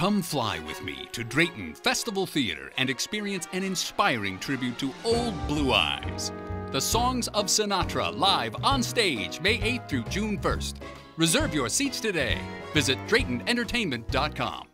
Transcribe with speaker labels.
Speaker 1: Come fly with me to Drayton Festival Theatre and experience an inspiring tribute to Old Blue Eyes. The Songs of Sinatra live on stage May 8th through June 1st. Reserve your seats today. Visit DraytonEntertainment.com.